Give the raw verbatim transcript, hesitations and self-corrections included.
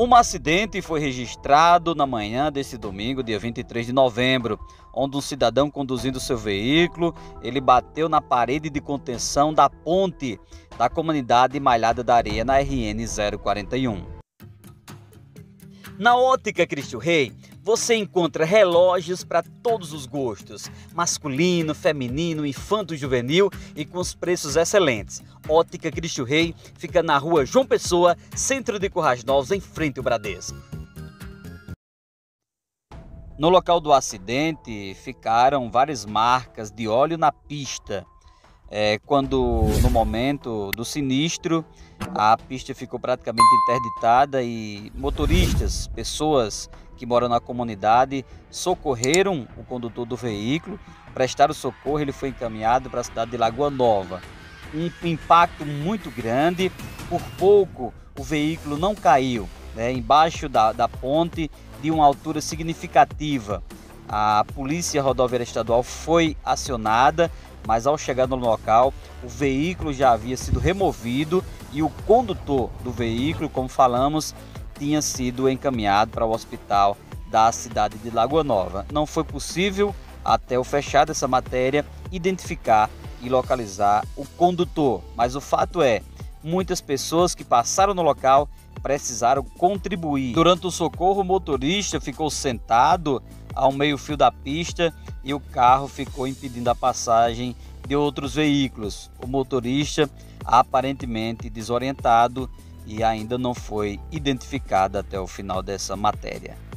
Um acidente foi registrado na manhã desse domingo, dia vinte e três de novembro, onde um cidadão conduzindo seu veículo, ele bateu na parede de contenção da ponte da comunidade Malhada da Areia na R N zero quarenta e um. Na Ótica Cristo Rei, você encontra relógios para todos os gostos, masculino, feminino, infanto-juvenil e com os preços excelentes. Ótica Cristo Rei fica na rua João Pessoa, centro de Currais Novos, em frente ao Bradesco. No local do acidente ficaram várias marcas de óleo na pista. É, quando no momento do sinistro a pista ficou praticamente interditada e motoristas, pessoas que moram na comunidade, socorreram o condutor do veículo, prestaram socorro, ele foi encaminhado para a cidade de Lagoa Nova. Um impacto muito grande, por pouco o veículo não caiu, né, embaixo da, da ponte de uma altura significativa. A Polícia Rodoviária Estadual foi acionada, mas ao chegar no local, o veículo já havia sido removido e o condutor do veículo, como falamos, tinha sido encaminhado para o hospital da cidade de Lagoa Nova. Não foi possível, até o fechar dessa matéria, identificar e localizar o condutor, mas o fato é, muitas pessoas que passaram no local precisaram contribuir. Durante o socorro, o motorista ficou sentado ao meio-fio da pista e o carro ficou impedindo a passagem de outros veículos. O motorista, aparentemente desorientado, e ainda não foi identificado até o final dessa matéria.